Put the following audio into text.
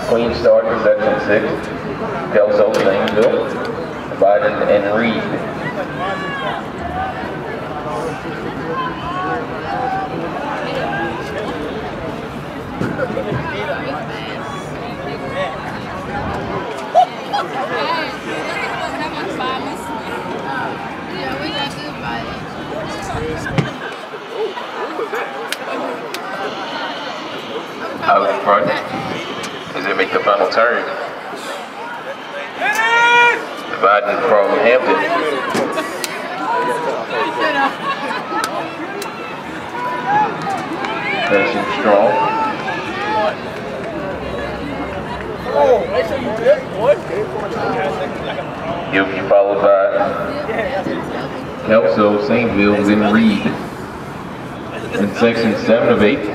Queen Star to section 6, Kelso, Zanesville, Biden and Reed. Out in front as they make the final turn. Dividing from Hampton. Finishing strong. He'll be followed by Kelso, Zanesville, then Reed. In section 7 of 8.